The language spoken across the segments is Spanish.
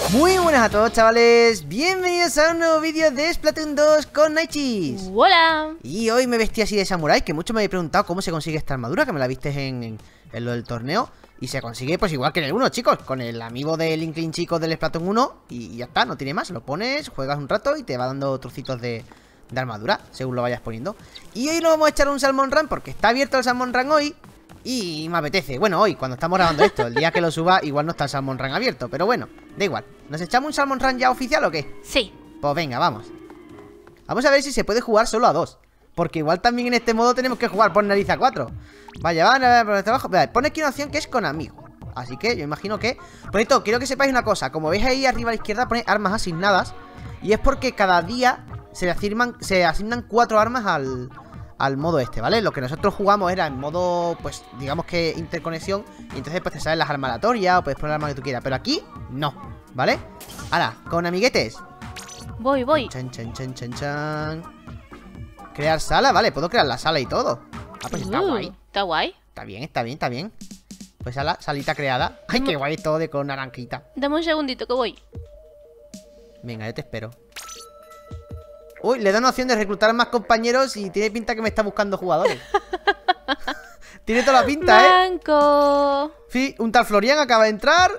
Muy buenas a todos, chavales, bienvenidos a un nuevo vídeo de Splatoon 2 con Nightcheese. ¡Hola! Y hoy me vestí así de samurái, que muchos me habéis preguntado cómo se consigue esta armadura, que me la viste en lo del torneo. Y se consigue pues igual que en el 1, chicos, con el amiibo del Inkling chico del Splatoon 1. Y ya está, no tiene más, lo pones, juegas un rato y te va dando trocitos de armadura, según lo vayas poniendo. Y hoy nos vamos a echar un Salmon Run, porque está abierto el Salmon Run hoy. Y me apetece, bueno, hoy, cuando estamos grabando esto, el día que lo suba, igual no está el Salmon Run abierto, pero bueno, da igual. ¿Nos echamos un Salmon Run ya oficial o qué? Sí. Pues venga, vamos. Vamos a ver si se puede jugar solo a 2, porque igual también en este modo tenemos que jugar por nariz a 4. Vaya, van a ver por el trabajo. Pone aquí una opción que es con amigos, así que yo imagino que... Por esto, quiero que sepáis una cosa. Como veis ahí arriba a la izquierda pone armas asignadas. Y es porque cada día se asignan 4 armas al modo este, ¿vale? Lo que nosotros jugamos era en modo, pues, digamos que interconexión. Y entonces pues te salen las armas aleatorias o puedes poner armas que tú quieras. Pero aquí, no, ¿vale? Ahora, con amiguetes. Voy. Chan, chan, chan, chan, chan. Crear sala, vale, puedo crear la sala y todo. Ah, pues está guay. Está guay. Está bien, está bien, está bien. Pues salita creada. Ay, qué guay todo de con naranjita. Dame un segundito que voy. Venga, yo te espero. Uy, le da una opción de reclutar más compañeros y tiene pinta que me está buscando jugadores. Tiene toda la pinta, Blanco. Sí, un tal Florian acaba de entrar.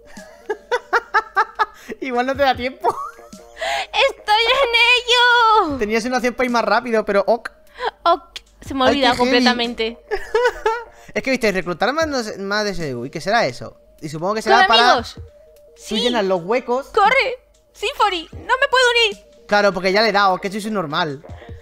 Igual no te da tiempo. ¡Estoy en ello! Tenías una opción para ir más rápido, pero ok. Ok, se me ha Ay, olvidado qué heavy. completamente. Es que, viste, reclutar más de SDU. ¿Y qué será eso? Y supongo que ¿Con será para amigos? tú Sí. llenar los huecos. ¡Corre! ¡Symphony! ¡No me puedo unir! Claro, porque ya le he dado, que soy normal.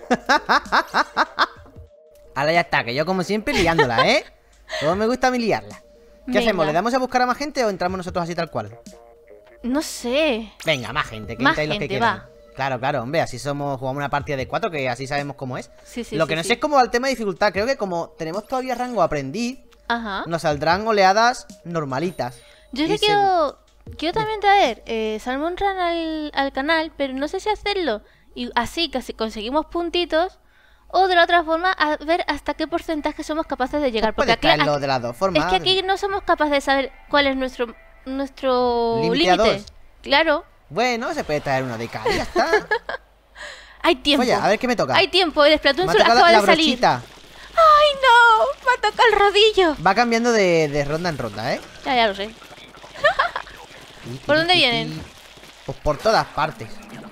Ahora ya está, que yo como siempre liándola, ¿eh? Todo me gusta a mí liarla. ¿Qué Venga. hacemos? ¿Le damos a buscar a más gente o entramos nosotros así tal cual? No sé. Venga, más gente, que Más entréis los que gente, quieran. va. Claro, hombre, así jugamos una partida de 4, que así sabemos cómo es. Sí, Lo que sí, no sí. sé es cómo va el tema de dificultad. Creo que como tenemos todavía rango aprendiz, Ajá. nos saldrán oleadas normalitas. Yo Y le quiero también traer Salmon Run al canal, pero no sé si hacerlo y así casi conseguimos puntitos, o de la otra forma a ver hasta qué porcentaje somos capaces de llegar. Porque Puedes aquí, traerlo de las dos formas. es que aquí no somos capaces de saber cuál es nuestro Límite a límite. 2. Claro, Bueno, se puede traer uno de cada y ya está. hay tiempo. Oye, a ver qué me toca. Hay tiempo, el Splatoon Me ha solo tocado acaba la de salir. brochita. ¡Ay, no! Me ha tocado el rodillo. Va cambiando de ronda en ronda, ¿eh? Ya lo sé. ¿Por dónde vienen? Pues por todas partes.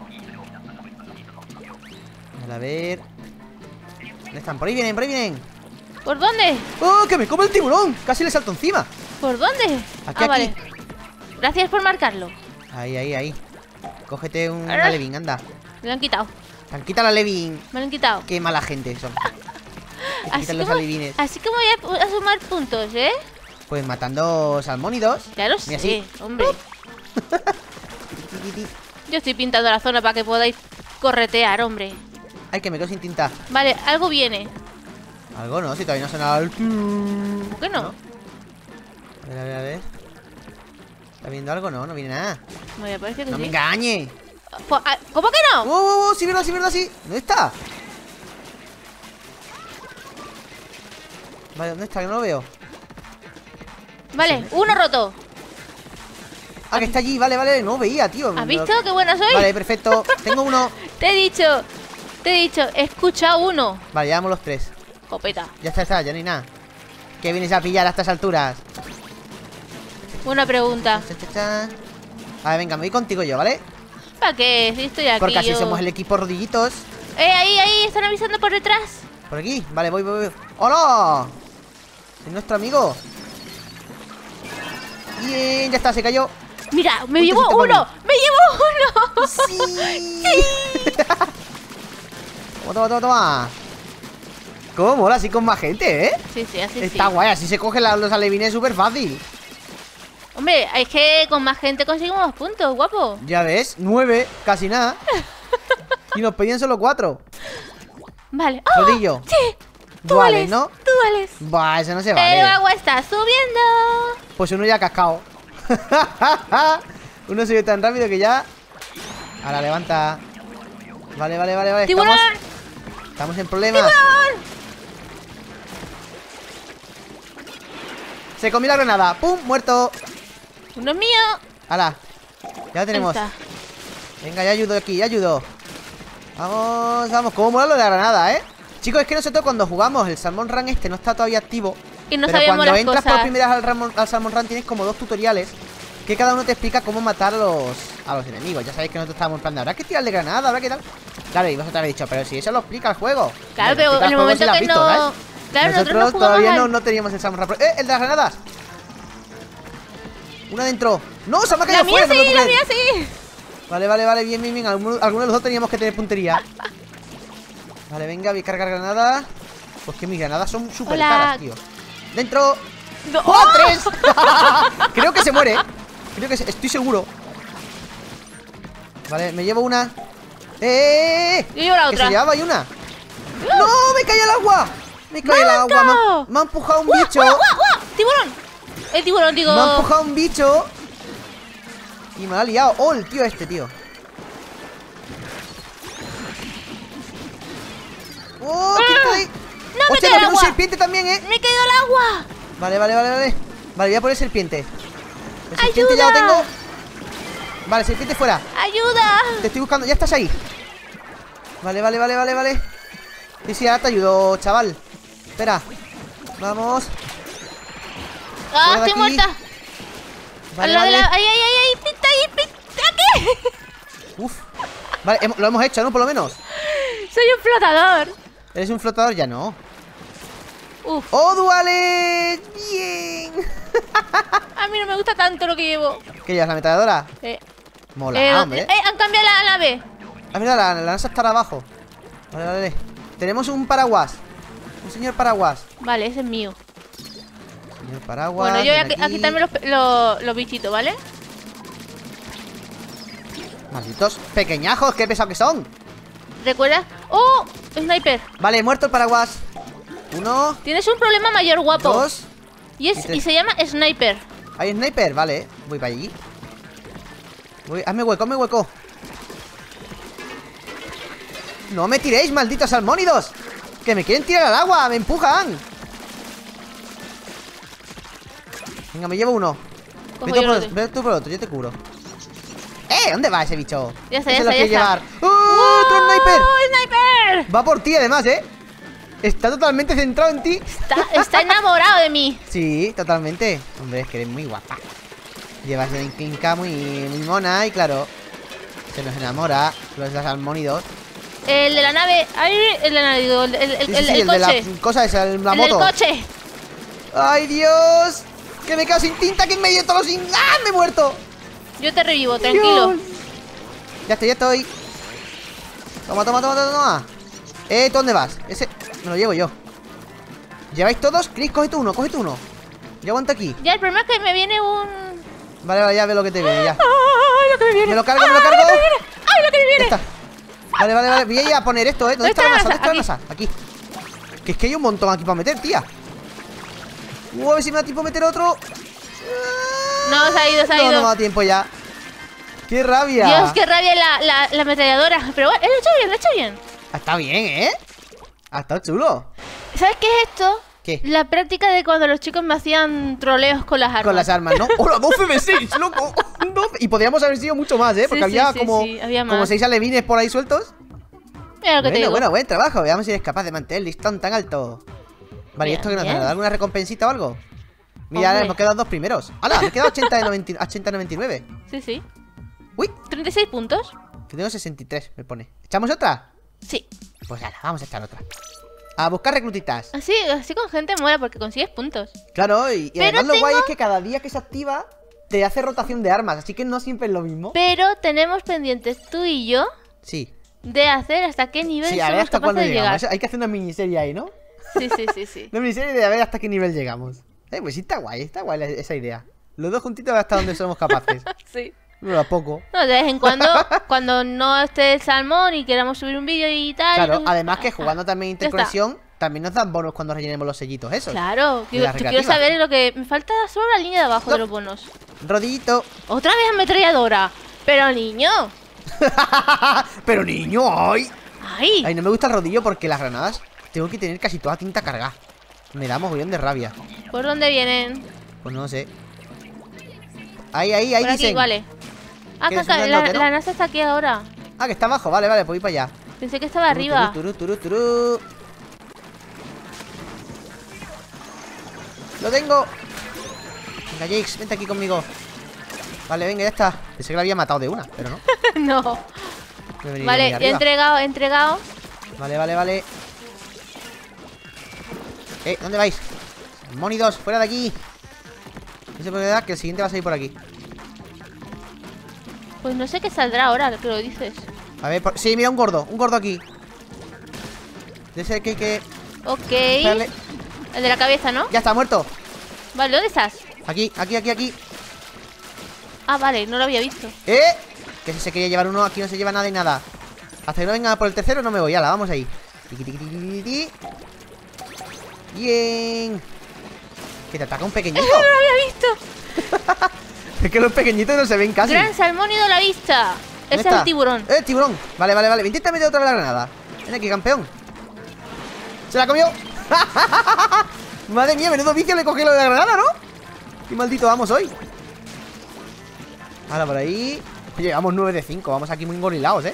A ver. ¿Dónde están? Por ahí vienen. ¿Por dónde? ¡Oh, que me come el tiburón! Casi le salto encima. ¿Por dónde? Aquí. Vale. Gracias por marcarlo. Ahí. Cógete un Ahora. Levin, anda. Me lo han quitado. Quita la Levin. Me lo han quitado. Qué mala gente son. Que te Así quitan que, los alevines. así que voy a sumar puntos, ¿eh? Pues matando salmónidos. Claro, Mira, sí, así. hombre. Yo estoy pintando la zona para que podáis corretear, hombre. Ay, que me quedo sin tinta. Vale, algo viene. Algo no, si todavía no ha sonado el... ¿Por qué no? A ver. ¿Está viendo algo? No viene nada. Me parece que ¡No me sí. engañe! ¿Cómo que no? Sí, verdad, sí. ¿Dónde está? Vale, ¿dónde está? Que no lo veo. Vale, uno roto. Ah, que está allí, vale. No veía, tío. ¿Has visto qué buena soy? Vale, perfecto. Tengo uno. Te he dicho, he escuchado uno. Vale, llevamos los 3. Copeta. Ya está, ya no hay nada. ¿Qué vienes a pillar a estas alturas? Una pregunta. Cha. A ver, venga, me voy contigo yo, ¿vale? ¿Para qué? Si estoy aquí. Porque así yo. somos el equipo rodillitos. Ahí, están avisando por detrás. Por aquí, vale, voy. ¡Hola! Es nuestro amigo. Bien, ya está, se cayó. Mira, me Un llevo tecito uno. para ¡Me llevo uno! ¡Sí! Toma. ¿Cómo mola así con más gente, eh? Sí, así Está sí. guay, así se cogen los alevines súper fácil. Hombre, es que con más gente conseguimos más puntos, guapo. Ya ves, 9, casi nada. Y nos pedían solo 4. Vale. ¡Oh! Rodillo. Sí. Duales, ¿no? Duales. Buah, eso no se El vale. agua está subiendo. Pues uno ya ha cascado. Uno sube tan rápido que ya. Ahora levanta. Vale. ¡Tiburón! Estamos en problemas. ¡Tiburón! Se comió la granada. ¡Pum! Muerto. Uno es mío. ¡Hala! Ya lo tenemos. Ahí está. Venga, ya ayudo aquí, ya ayudo. Vamos, vamos. Cómo mola lo de la granada, ¿eh? Chicos, es que nosotros cuando jugamos el Salmon Run este no está todavía activo. Y no pero sabíamos cuando las entras cosas. por primera vez al Salmon Run tienes como 2 tutoriales que cada uno te explica cómo matar a los enemigos. Ya sabéis que nosotros estábamos en plan de habrá que tirarle granada, habrá que tal. Claro, y vosotros habéis dicho, pero si eso lo explica el juego. Claro, Lo pero explica en el juego momento si lo has que visto, no... ¿sabes? Claro, nosotros no Nosotros jugamos todavía al... no teníamos el Salmon Run. ¡El de las granadas! Una dentro. ¡No! ¡Se me ha caído La mía fuera! no lo sí, puedo la creer. mía sí. Vale, bien, bien, bien. Algunos de los dos teníamos que tener puntería. Vale, venga, voy a cargar granadas. Pues que mis granadas son súper Hola. caras, tío. Dentro. No. ¡Oh, 3! Creo que se muere. Estoy seguro. Vale, me llevo una. Yo llevo la Que otra. se llevaba y una. ¡No! ¡Me cae el agua! Me cae el agua. Me ha empujado un bicho. ¡Guau, guau, guau! ¡Tiburón! El tiburón, digo... Me ha empujado un bicho. Y me la ha liado. ¡Oh, el tío este, tío! ¡Oh! ¿Quién está ahí? ¡No, me ¡Hostia, cae el tenemos agua! serpiente también, eh! ¡Me he caído al agua! Vale. Vale, voy a poner serpiente. El serpiente ya lo ¡Ayuda! tengo. Vale, serpiente fuera. ¡Ayuda! Te estoy buscando. Ya estás ahí. Vale. Sí, ahora te ayudo, chaval. Espera. Vamos. ¡Ah, Fuera de estoy aquí. muerta! Vale, Al lado de vale. la... ¡Ay! ¡Pinta ahí! ¡Aquí! Uf. Vale, lo hemos hecho, ¿no? Por lo menos. ¡Soy un flotador! ¿Eres un flotador? Ya no. Uf, ¡Oh, Duales! ¡Bien! a mí no me gusta tanto lo que llevo. ¿Qué llevas, la ametralladora? Mola, hombre. Han cambiado la nave. Ah, mira, la lanza está abajo. Vale. Tenemos un paraguas. Un señor paraguas. Vale, ese es mío. Señor paraguas. Bueno, yo voy ven a quitarme los bichitos, ¿vale? Malditos pequeñajos, qué pesados que son. ¿Recuerdas? ¡Oh! Sniper. Vale, muerto el paraguas. 1, Tienes un problema mayor, guapo. 2. Y se llama Sniper. ¿Hay sniper? Vale, voy para allí. Hazme hueco. No me tiréis, malditos salmónidos. Que me quieren tirar al agua, me empujan. Venga, me llevo uno. Cojo yo el otro. Ve tú por el otro, yo te cubro. ¿Dónde va ese bicho? Ya está, Ese ya lo está, quiere ya está. llevar. ¡Oh, otro sniper! ¡Oh, sniper! Va por ti además, Está totalmente centrado en ti. Está enamorado de mí. Sí, totalmente. Hombre, es que eres muy guapa. Llevas una inca muy mona y claro, se nos enamora los salmónidos. El de la nave. Ay, el de la nave, digo, el El de la coche. cosa esa, la El del moto. coche. ¡Ay, Dios! Que me quedo sin tinta aquí en medio de todos los... ¡Ah, me he muerto! Yo te revivo, tranquilo. Dios. Ya estoy. Toma. ¿Tú dónde vas? Ese me lo llevo yo. ¿Lleváis todos? Chris, cógete uno. Yo aguanto aquí. Ya, el problema es que me viene un... Vale, ya ve lo que te viene, ya. ¡Ay, lo que me viene! Me lo cargo. ¡Ay, lo que me viene! Ya está. Vale. Voy a ir a poner esto, ¿Dónde está la masa? ¿Dónde está la Aquí. masa? Aquí. Que es que hay un montón aquí para meter, tía. A ver si me da tiempo a meter otro. No, se ha ido. No me da tiempo ya. ¡Qué rabia! Dios, qué rabia la ametralladora. Pero bueno, lo he hecho bien. Está bien, Ha estado chulo. ¿Sabes qué es esto? ¿Qué? La práctica de cuando los chicos me hacían troleos con las armas. Con las armas, ¿no? ¡Hola, 12 de 6, loco! 12. Y podríamos haber sido mucho más, Porque Sí, había sí, como, sí, había como más. 6 alevines por ahí sueltos. Mira lo que te digo. Bueno, buen trabajo. Veamos si eres capaz de mantener el listón tan alto. Vale, ¿y Bien, esto qué nos bien. da? ¿Alguna recompensita o algo? Mira, Hombre. hemos quedado 2 primeros. ¡Hala! Me he quedado 80 de 99. Sí. ¡Uy! 36 puntos. Que tengo 63, me pone. ¿Echamos otra? Sí. Pues nada, vamos a echar otra. A buscar reclutitas. Así con gente mola porque consigues puntos. Claro, y Pero además lo guay tengo- es que cada día que se activa te hace rotación de armas, así que no siempre es lo mismo. Pero tenemos pendientes tú y yo Sí, de hacer hasta qué nivel sí, a ver somos hasta cuándo capaces de llegar. llegamos. Hay que hacer una miniserie ahí, ¿no? Sí. Una miniserie de a ver hasta qué nivel llegamos. Pues sí, está guay esa idea. Los dos juntitos hasta donde somos capaces. Sí. Pero a poco. No, de vez en cuando, cuando no esté el salmón y queramos subir un vídeo y tal. Claro, y- además que jugando también Ya está. interconexión, también nos dan bonos cuando rellenemos los sellitos esos. Claro, De las quiero recreativas. saber lo que... Me falta solo la línea de abajo No. de los bonos. Rodillito. Otra vez ametralladora. Pero niño. Pero niño, ¡ay! Ay. Ay, no me gusta el rodillo porque las granadas tengo que tener casi toda tinta cargada. Me da mogollón de rabia. ¿Por dónde vienen? Pues no sé. Ahí Por aquí, dicen. vale. Ah, ¿Quieres caca, un grandote, no? la NASA está aquí ahora. Ah, que está abajo, vale, vale, pues voy para allá. Pensé que estaba arriba. Turú. ¡Lo tengo! Venga, Jakes, vente aquí conmigo. Vale, venga, ya está. Pensé que la había matado de una, pero no. No. Me he venido Vale, muy he arriba. entregado. Vale. ¿Dónde vais? Monidos, fuera de aquí. No se puede dar que el siguiente va a salir por aquí. Pues no sé qué saldrá ahora, que lo dices. A ver, sí, mira, un gordo aquí. Debe ser que hay que... Ok. Espérale. El de la cabeza, ¿no? Ya está, muerto. Vale, ¿dónde estás? Aquí. Ah, vale, no lo había visto. Que si se quería llevar uno, aquí no se lleva nada y nada. Hasta que no venga por el tercero no me voy, ala, vamos ahí. Bien. Que te ataca un pequeñito. ¡No lo había visto! Es que los pequeñitos no se ven casi. Gran salmónido a la vista. ¿Dónde Ese es está? el tiburón. Tiburón. Vale. Intenta meter otra vez la granada. Ven aquí, campeón. Se la comió. Madre mía, menudo vicio le cogí lo de la granada, ¿no? Qué maldito vamos hoy. Ahora por ahí. Llegamos 9 de 5. Vamos aquí muy engorilados,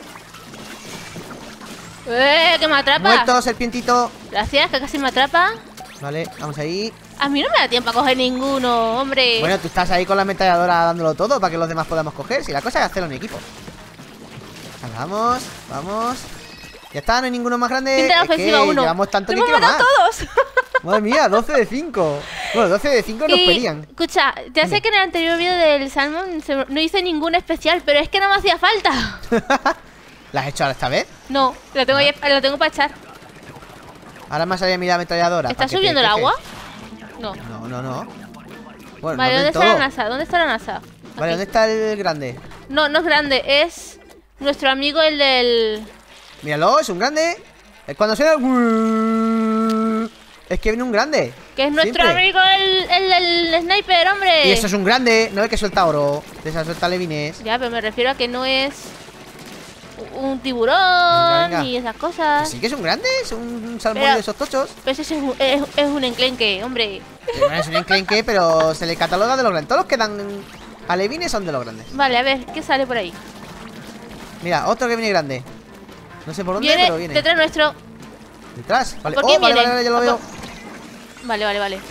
Que me atrapa. Muerto, serpientito. Gracias, que casi me atrapa. Vale, vamos ahí. A mí no me da tiempo a coger ninguno, hombre. Bueno, tú estás ahí con la ametralladora dándolo todo para que los demás podamos coger. Si la cosa es hacerlo en equipo. Vamos. Ya está, no hay ninguno más grande. Pinta la ofensiva 1. Llevamos tanto que ¡Hemos quiero más. matado todos! Madre mía, 12 de 5. Bueno, 12 de 5 nos pedían. Escucha, ya sé que en el anterior vídeo del Salmon no hice ningún especial, pero es que no me hacía falta. ¿La has hecho ahora esta vez? No, lo tengo para echar. Ahora me ha salido mi ametralladora. ¿Está subiendo el agua? No. No. Bueno, Vale, no ¿dónde del está la todo. NASA? ¿Dónde está la NASA? Vale, ¿dónde está el grande? No, no es grande, es nuestro amigo el del... Míralo, es un grande. Es cuando suena el... Es que viene un grande. Que es nuestro Siempre. amigo el sniper, hombre. Y eso es un grande. No es que suelta oro. De esa suelta levines. Ya, pero me refiero a que no es un tiburón Venga. y esas cosas. Sí que es un grande. Es un salmón Pero- de esos tochos. Pues ese es un enclenque, hombre. Que no es un enclenque, pero se le cataloga de los grandes. Todos los que dan alevines son de los grandes. Vale, a ver, ¿qué sale por ahí? Mira, otro que viene grande. No sé por dónde, Viene pero viene. detrás nuestro. Detrás. Vale, ¿Por quién vale, viene? vale, ya lo veo. Vale.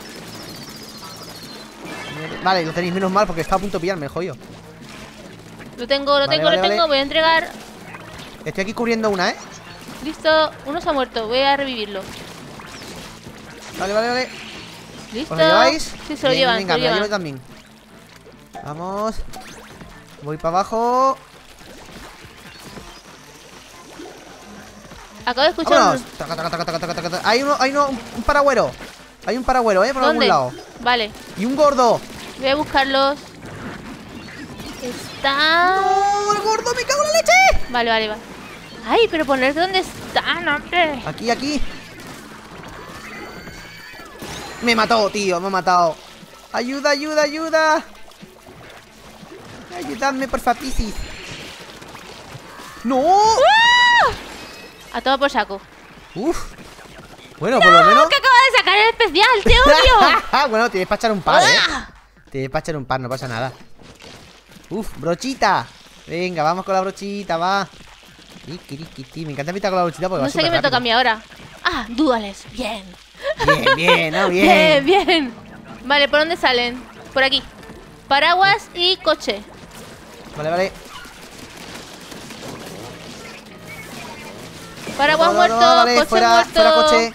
Vale, lo tenéis menos mal porque está a punto de pillarme el joyo. Lo tengo, Vale. voy a entregar. Estoy aquí cubriendo una, Listo, uno se ha muerto, voy a revivirlo. Vale. ¿Listo? ¿Os lo lleváis? Sí, se lo Bien, llevan, venga, se lo me la llevan. llevo también. Vamos. Voy para abajo. Acabo de escuchar Vámonos. Taca. Hay uno, un paragüero. Hay un paragüero, por algún ¿Dónde? lado. Vale, Y un gordo. voy a buscarlos. Está... ¡No! ¡El gordo! ¡Me cago en la leche! Vale. Ay, pero poner dónde están, hombre. Aquí. Me mató, tío, me ha matado. Ayuda. Ayudadme, porfa, Piscis. ¡No! A todo por saco. Uf. Bueno, por lo menos. ¿Qué acaba de sacar el especial? ¡Te odio! Bueno, tienes para echar un par, ¡Ah! Tienes para echar un par, no pasa nada. Uf, brochita. Venga, vamos con la brochita, va. Me encanta pintar con la brochita porque va No sé qué me superrápido. toca a mí ahora. Ah, duales. Bien. Bien, ¿no? Bien. Bien. Vale, ¿por dónde salen? Por aquí. Paraguas y coche. Vale. Paraguas muerto, Vale, coche fuera, muerto. fuera coche.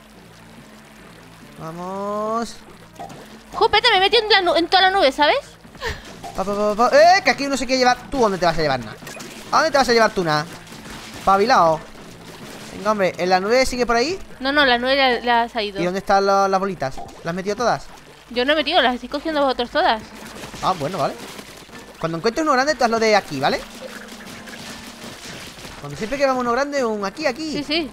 Vamos. Jopeta, me he metido en toda la nube, ¿sabes? Que aquí no sé qué llevar. ¿Tú dónde te vas a llevar nada? ¿A dónde te vas a llevar tú nada? Pabilao. Venga, hombre, ¿en la nube sigue por ahí? No, la nube la has ido. ¿Y dónde están las bolitas? ¿Las has metido todas? Yo no he metido, las estoy cogiendo vosotros todas. Ah, bueno, vale. Cuando encuentres uno grande, tú hazlo de aquí, ¿vale? Cuando siempre que vamos uno grande, un aquí. Sí.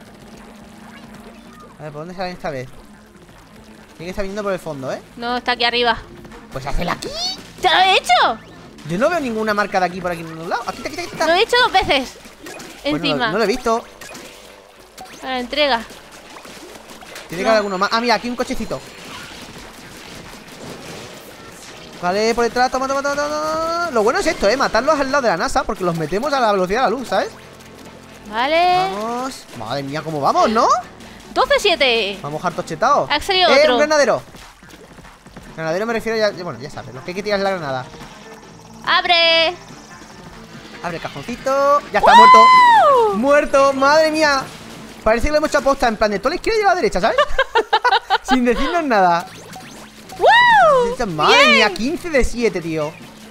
A ver, ¿por dónde salen esta vez? Tiene que estar viniendo por el fondo, ¿eh? No, está aquí arriba. Pues hazla aquí. ¡Te lo he hecho! Yo no veo ninguna marca de aquí por aquí en ningún lado. Aquí está. Lo he hecho 2 veces. Pues Encima. no lo he visto. A la entrega. Tiene que haber alguno más. Ah, mira, aquí un cochecito. Vale, por detrás, toma, toma, toma, toma. Lo bueno es esto, matarlos al lado de la NASA, porque los metemos a la velocidad de la luz, ¿sabes? Vale. Vamos. Madre mía, ¿cómo vamos, no? 12-7. Vamos harto chetados. Ha salido otro. Un granadero. Granadero me refiero ya. Bueno, ya sabes, los que hay que tirar la granada. ¡Abre! Abre el cajoncito. Ya está, muerto. Muerto, madre mía. Parece que lo hemos hecho aposta, en plan de toda la izquierda y a la derecha, ¿sabes? Sin decirnos nada. ¡Woo! Madre mía, 15 de 7, tío.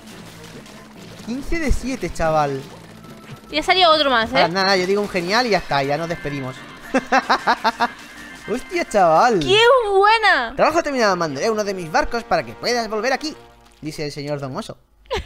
15 de 7, chaval. Y ha salido otro más, ¿eh? Nada, yo digo un genial y ya está, ya nos despedimos. Hostia, chaval. ¡Qué buena! Trabajo terminado, mandaré uno de mis barcos para que puedas volver aquí, dice el señor Don Oso.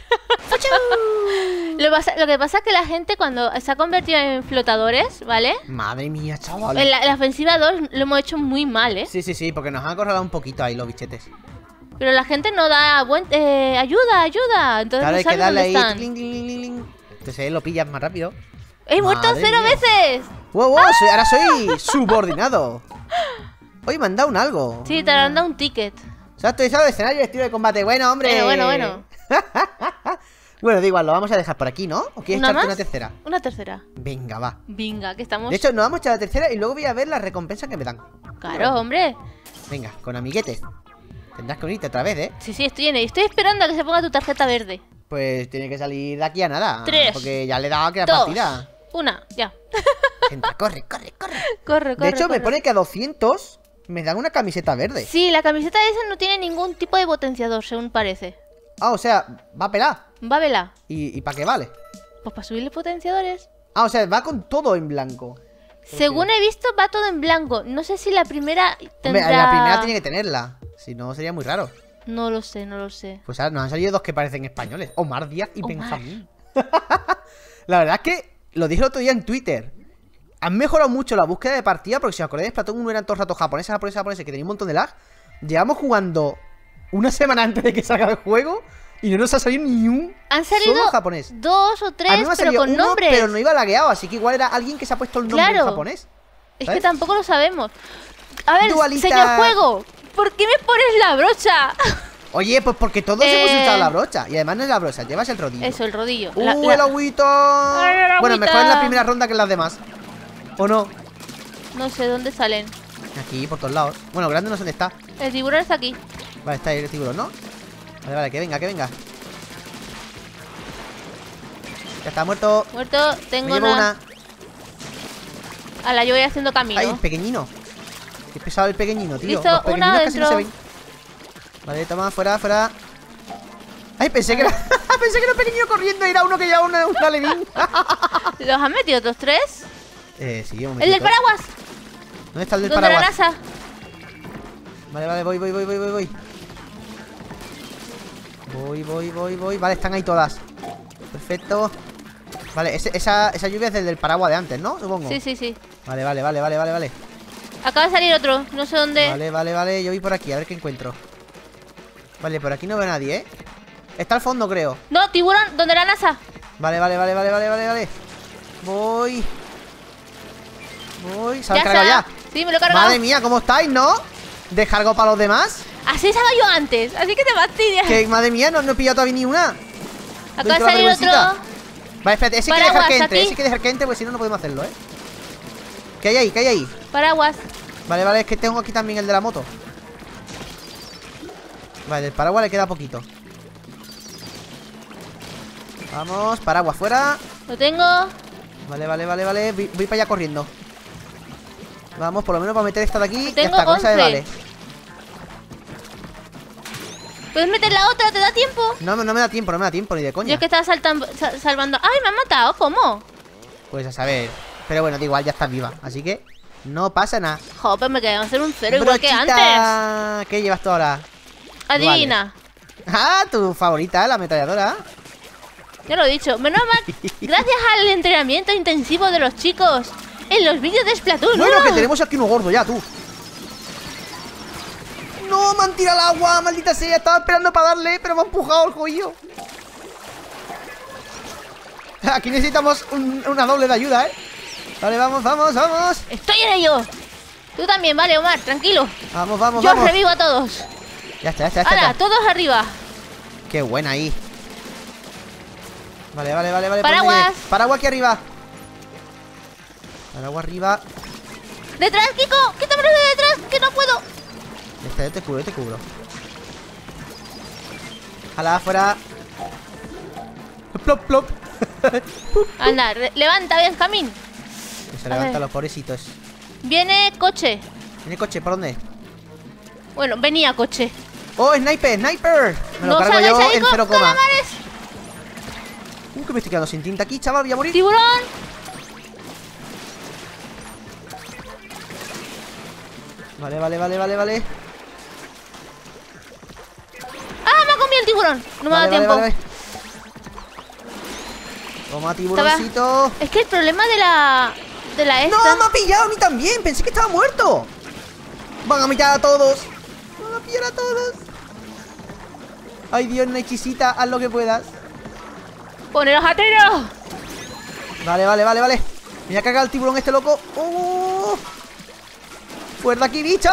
Lo que pasa es que la gente cuando se ha convertido en flotadores, ¿vale? Madre mía, chaval. En la ofensiva 2 lo hemos hecho muy mal, ¿eh? Sí, sí, sí, porque nos han acorralado un poquito ahí los bichetes. Pero la gente no da ayuda, ayuda. Entonces Claro, no hay que sabes darle dónde ahí. están. Cling, cling, cling, cling. Entonces lo pillas más rápido. ¡He muerto Madre 0 mía. veces! ¡Wow, wow! Ahora soy subordinado. Hoy me han dado un algo. Sí, te han dado un ticket. Se ha actualizado el escenario y estilo de combate. Bueno, hombre. Bueno. Bueno, da igual, lo vamos a dejar por aquí, ¿no? ¿O quieres ¿Una echarte más? una tercera? Una tercera. Venga, va. Venga, que estamos... De hecho, nos vamos a echar la tercera y luego voy a ver la recompensa que me dan. Claro, hombre. Venga, con amiguetes. Tendrás que unirte otra vez, ¿eh? Sí, estoy en ello. Estoy esperando a que se ponga tu tarjeta verde. Pues tiene que salir de aquí a nada. 3, porque ya le he dado que la 2, partida. 1, ya. Entra, corre, corre, corre. Corre. De hecho, me pone que a 200 me dan una camiseta verde. Sí, la camiseta esa no tiene ningún tipo de potenciador, según parece. Ah, o sea, va a pelar. Va, vela. ¿Y para qué vale? Pues para subirle potenciadores. Ah, o sea, va con todo en blanco. Según he visto, va todo en blanco. No sé si la primera Hombre, tendrá... la primera tiene que tenerla. Si no, sería muy raro. No lo sé, no lo sé. Pues ahora nos han salido dos que parecen españoles. Omar Díaz y Omar. Benjamín. La verdad es que lo dije el otro día en Twitter. Han mejorado mucho la búsqueda de partida. Porque si os acordáis, Splatoon 1 eran todo el rato japoneses, que tenía un montón de lag. Llevamos jugando una semana antes de que salga el juego y no nos ha salido ni un Han salido solo japonés. 2 o 3, A mí me ha pero salido con uno, nombres. pero no iba lagueado, así que igual era alguien que se ha puesto el nombre Claro. en japonés. Es ¿sabes? que tampoco lo sabemos. A ver, Dualita. señor juego, ¿por qué me pones la brocha? Oye, pues porque todos hemos usado la brocha. Y además no es la brocha, llevas el rodillo. Eso, el rodillo. El agüito. el Bueno, agüita. mejor en la primera ronda que en las demás. ¿O no? No sé dónde salen. Aquí, por todos lados. Bueno, grande no sé dónde está. El tiburón está aquí. Vale, está ahí el tiburón, ¿no? Vale, vale, que venga, que venga. Ya está muerto. Muerto, Me tengo llevo una. Ala, yo voy haciendo camino. Ay, pequeñino. Qué pesado el pequeñino, tío. Listo, Los pequeñinos una casi no se dentro. ven. Vale, toma, fuera, fuera. Ay, pensé que era. Pensé que era un pequeño corriendo y era uno que llevaba un alevín. ¿Los han metido otros 3? Sí, un ¡El del momentito. paraguas! ¿Dónde está el del ¿Dónde la paraguas? NASA? Vale, vale, voy. Voy. Vale, están ahí todas. Perfecto. Vale, esa lluvia es del paraguas de antes, ¿no? Supongo. Sí. Vale. Acaba de salir otro, no sé dónde. Vale. Yo voy por aquí, a ver qué encuentro. Vale, por aquí no veo a nadie, ¿eh? Está al fondo, creo. No, tiburón, ¿dónde la NASA? Vale. Voy. ¿Se lo Ya han cargado ya? Sí, me lo he cargado. Madre mía, ¿cómo estáis, no? ¿Descargo para los demás? Así estaba yo antes, así que te fastidias. Que madre mía, no he pillado todavía ni una. Acaba de Doy salir toda la otro. vergüencita. Vale, espérate, ese hay que dejar Paraguas, que entre, aquí. ese hay que dejar que entre, porque si no, no podemos hacerlo, ¿eh? ¿Qué hay ahí? Paraguas. Vale, es que tengo aquí también el de la moto. Vale, del paraguas le queda poquito. Vamos, paraguas fuera. Lo tengo. Vale. Voy para allá corriendo. Vamos, por lo menos para meter esta de aquí. Ya Tengo está, con esa me 11. vale. ¿Puedes meter la otra? ¿Te da tiempo? No me da tiempo, ni de Yo coña. es que estaba salvando. ¡Ay, me han matado! ¿Cómo? Pues a saber. Pero bueno, da igual, ya estás viva. Así que no pasa nada. Joder, me quedé a hacer un 0 igual que antes. Brochita. ¿Qué llevas tú ahora? Adivina. Ah, tu favorita, la ametralladora. Ya lo he dicho. Menos mal, gracias al entrenamiento intensivo de los chicos en los vídeos de Splatoon. Bueno, ¡Ah! que tenemos aquí uno gordo ya, tú. No, me han tirado al agua, maldita sea. Estaba esperando para darle, pero me ha empujado el joillo. Aquí necesitamos una doble de ayuda, ¿eh? Vale, vamos. Estoy en ello. Tú también, vale, Omar, tranquilo. Vamos. Yo os revivo a todos. Ya está. ¡Hala, todos arriba! Qué buena ahí. Vale, vale, vale, vale. Paraguas. Paraguas aquí arriba. Paraguas arriba. ¡Detrás, Kiko! ¡Quítamelo de detrás! ¡Que no puedo! Yo te cubro, yo te cubro. Jala, afuera. Plop, plop. Anda, levanta, Benjamín. Que se A levantan ver. los pobrecitos. Viene coche. ¿Tiene coche? ¿Por dónde? Bueno, venía coche. ¡Oh, sniper! ¡Sniper! Me lo No cargo salgáis yo ahí en con 0, calamares. que me estoy quedando sin tinta aquí, chaval. Voy a morir. ¡Tiburón! Vale, vale, vale, vale, vale. ¡Ah, me ha comido el tiburón! No me ha Vale, dado vale, tiempo. vale, vale. Toma, tiburoncito. Es que el problema de la esta... ¡No! ¡Me ha pillado a mí también! Pensé que estaba muerto. Van a pillar a todos. Van a pillar a todos. Ay, Dios, Nechisita, haz lo que puedas. ¡Poneros a tiro! Vale, vale, vale, vale. Me voy a cargar el tiburón este loco. ¡Oh! ¡Fuera de aquí, bichos!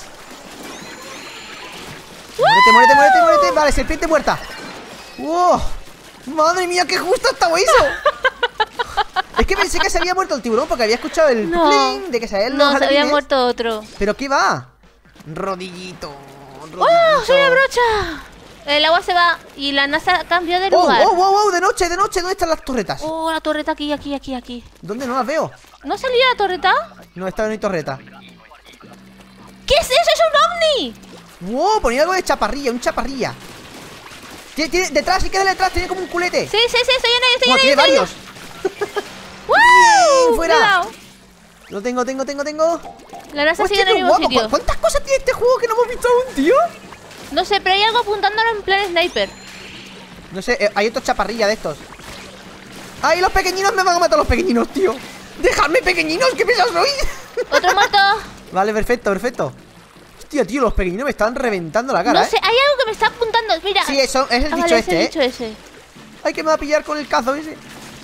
¡Muérete, muérete, muérete, muérete! Vale, serpiente muerta. ¡Wow! ¡Madre mía, qué justo estaba eso! Es que pensé que se había muerto el tiburón porque había escuchado el No. pling de que se habían No, los se había jardines. muerto otro. ¿Pero qué va? Rodillito. ¡Oh, soy la brocha! El agua se va y la NASA cambió de ¡Oh, lugar. oh, oh, oh! ¡De noche, de noche! ¿Dónde están las torretas? Oh, la torreta aquí, aquí, aquí, aquí. ¿Dónde? No las veo. ¿No salía la torreta? No, esta no hay torreta. ¿Qué es eso? ¡Es un ovni! ¡Wow! Ponía algo de chaparrilla, un chaparrilla. Detrás, si queda detrás, tiene como un culete. Sí, sí, sí, estoy en ello, estoy ¡Wow, en tiene ello, varios! ¡Wow! fuera. Cuidado. Lo tengo. La NASA Hostia, sigue en qué el mismo guapo. sitio. ¿Cuántas cosas tiene este juego que no hemos visto aún, tío? No sé, pero hay algo apuntándolo en plan sniper. No sé, hay otros chaparrillas de estos. ¡Ay, los pequeñinos me van a matar los pequeñinos, tío! ¡Dejadme, pequeñinos! ¿Qué pesados sois? Otro muerto. Vale, perfecto, perfecto. Hostia, tío, los pequeñinos me están reventando la cara, No sé, hay algo que me está apuntando. Mira. Sí, eso es el Ah, bicho vale, este, es el bicho ese. ¡Ay, que me va a pillar con el cazo ese!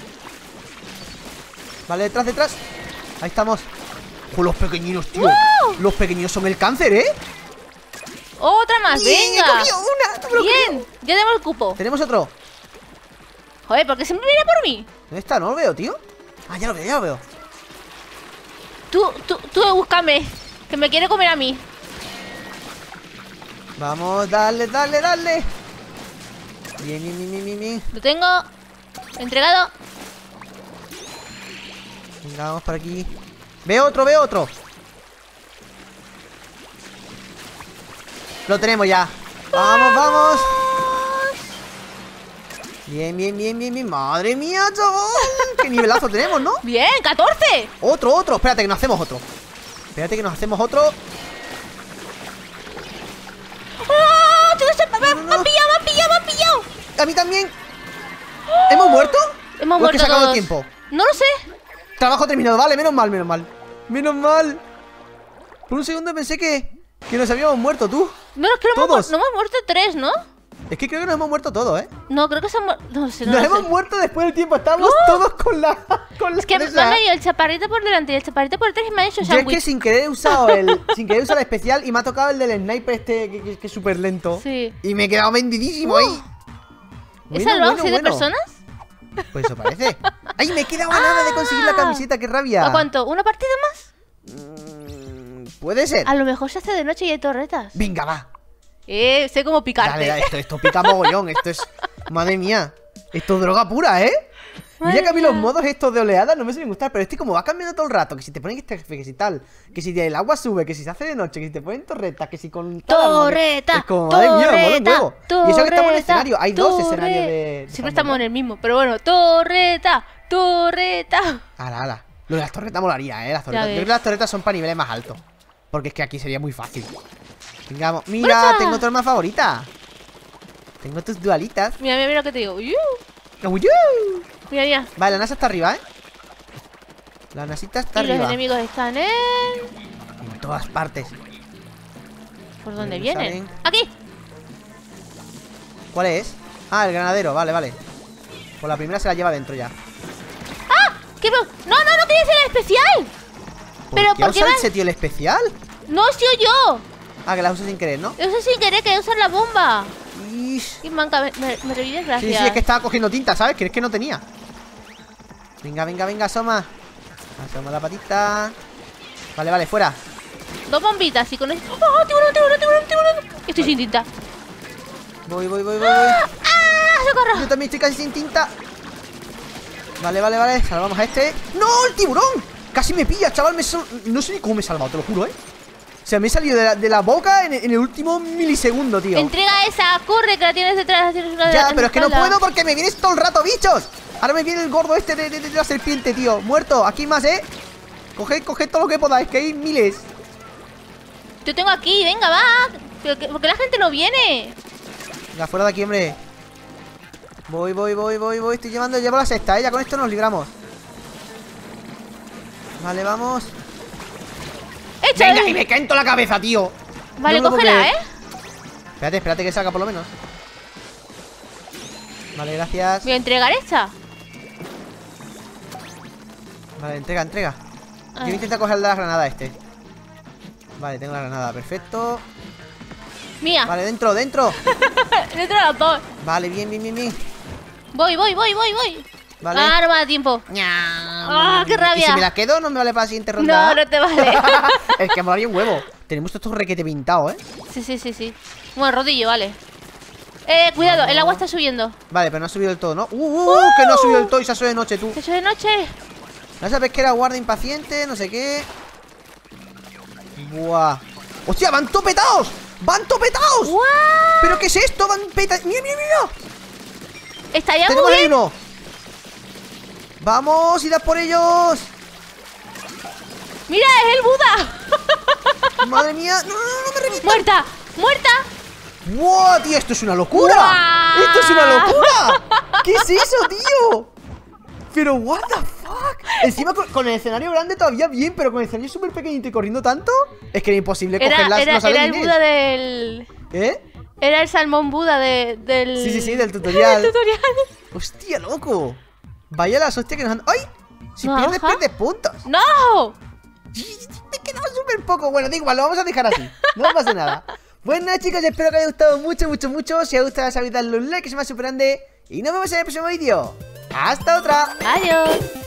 Vale, detrás. Ahí estamos. ¡Oh, los pequeñinos, tío! ¡Wow! Los pequeños son el cáncer, ¿eh? Otra más, ¡Bien! venga. ¡He cogido una! ¡No me lo Bien, creo! ya tenemos el cupo. Tenemos otro. Joder, ¿por qué siempre viene por mí? ¿Dónde está? No lo veo, tío. Ah, ya lo veo, ya lo veo. Tú búscame, que me quiere comer a mí. Vamos, dale. Bien. Lo tengo entregado. Venga, vamos por aquí. Veo otro. Lo tenemos ya. Vamos. Bien. Madre mía, chaval. Qué nivelazo tenemos, ¿no? Bien, 14. Otro. Espérate que nos hacemos otro. ¡Oh! Tú se- me No. han pillado. A mí también. ¿Hemos muerto? Hemos ¿O es que muerto se acabó el todos. tiempo? No lo sé. Trabajo terminado, vale, menos mal. Por un segundo pensé que nos habíamos muerto, tú. No, es que Todos. no hemos muerto 3, ¿no? Es que creo que nos hemos muerto todos, ¿eh? No, creo que se han muerto. No sé, no Nos lo hemos sé. muerto después del tiempo. Estábamos todos con la Es que me presa. han ido el chaparrito por delante y el chaparrito por detrás y me han hecho Yo es que sándwich. sin querer he usado el especial y me ha tocado el del sniper este que es súper lento. Sí. Y me he quedado vendidísimo ahí. ¿He salvado 7 bueno. personas? Pues eso parece. ¡Ay, me queda a nada de conseguir la camiseta! ¡Qué rabia! ¿A cuánto? ¿Una partida más? Puede ser. A lo mejor se hace de noche y hay torretas. Venga, va. Sé cómo picarte. Dale, esto pica mogollón. Esto es... Madre mía. Esto es droga pura, ¿eh? Mira Madre que a mí los mía. modos estos de oleadas no me suelen gustar, pero este como va cambiando todo el rato, que si te ponen este jefe, que si tal, que si el agua sube, que si se hace de noche, que si te ponen torretas, que si con tal, Torreta, es como, madre mía, mola un huevo. Y eso que estamos en el torreta, escenario, hay dos torre- escenarios de Siempre estamos en el mismo, pero bueno, torreta. Ala. Lo de las torretas molaría, las torretas. Ya Yo creo ves. que las torretas son para niveles más altos. Porque es que aquí sería muy fácil. Venga, vamos. Mira, ¡Brocha! tengo tu arma favorita. Tengo tus dualitas. Mira lo que te digo. ¡Uyú! Mira. Vale, la NASA está arriba, ¿eh? La nasita está Y los arriba. enemigos están en... En todas partes. ¿Por dónde Ahí vienen? salen. ¡Aquí! ¿Cuál es? Ah, el granadero, vale. Pues la primera se la lleva dentro ya. ¿Qué? No quería ser el especial. Pero, ¿Por ¿por qué qué usa van- ese tío el especial? No he sido yo. Ah, que la usa sin querer, ¿no? Eso sin querer, que usar la bomba. Ish. Y manca, me revives, gracias. Sí, es que estaba cogiendo tinta, ¿sabes? Que es que no tenía. Venga, asoma. Asoma la patita. Vale, fuera. 2 bombitas y con esto. ¡Oh, tiburón! Estoy sin tinta. Voy. ¡Ah, socorro! Yo también estoy casi sin tinta. Vale. Salvamos a este. ¡No! ¡El tiburón! Casi me pilla, chaval. No sé ni cómo me he salvado, te lo juro, ¿eh? O sea, me he salido de la boca en el último milisegundo, tío. Entrega esa, corre, que la tienes detrás. Tienes una Ya, en pero la es que no espalda. puedo porque me vienes todo el rato, bichos. Ahora me viene el gordo este de la serpiente, tío. Muerto. Aquí hay más, ¿eh? Coged todo lo que podáis, que hay miles. Yo tengo aquí, venga, va. ¿Por qué la gente no viene? Venga, fuera de aquí, hombre. Voy. Estoy llevo la sexta, ¿eh? Ya con esto nos libramos. Vale, vamos. ¡Echa! Venga, y me cae en toda la cabeza, tío. Vale, No me lo puedo cógela, creer. Espérate que salga por lo menos. Vale, gracias. Voy a entregar esta. Vale, entrega. Ah. Yo voy a intentar coger la granada este. Vale, tengo la granada, perfecto. Mía. Vale, dentro. Dentro de las dos. Vale, bien. Voy. Vale. Ah, no me da tiempo. ¡Ah, qué rabia! ¿Y si me las quedo no me vale para la siguiente ronda? No te vale. Es que me haría un huevo. Tenemos todo esto requete pintado, ¿eh? Sí. Bueno, rodillo, vale. Cuidado, el agua está subiendo. Vale, pero no ha subido del todo, ¿no? Que no ha subido del todo y se ha subido de noche, tú. ¿Eso de noche? No sabes que era guarda impaciente, no sé qué. Buah. ¡Hostia, van topetados! ¡Guau! ¿Pero qué es esto? Van petados. ¡Mira! Estaría muy Tenemos ahí bien. uno. Vamos, id a por ellos. ¡Mira, es el Buda! Madre mía. No, me revienta. ¡Muerta! ¡Wow, tío! ¡Esto es una locura! ¡Guau! ¡Esto es una locura! ¿Qué es eso, tío? Pero, what the fuck. Encima con el escenario grande todavía bien, pero con el escenario súper pequeñito y corriendo tanto, es que era imposible cogerlas. No sabes Era el ni qué Buda es. del... ¿Eh? Era el salmón Buda del... Sí, del tutorial. del tutorial. Hostia, loco. Vaya las hostias que nos han... ¡Ay! Si No, pierdes ajá. puntos. ¡No! Me quedaba súper poco. Bueno, da igual, lo vamos a dejar así. No pasa nada. Bueno, chicos, espero que os haya gustado mucho. Si os gusta, sabéis darle un like, que se me va super grande. Y nos vemos en el próximo vídeo. ¡Hasta otra! Adiós.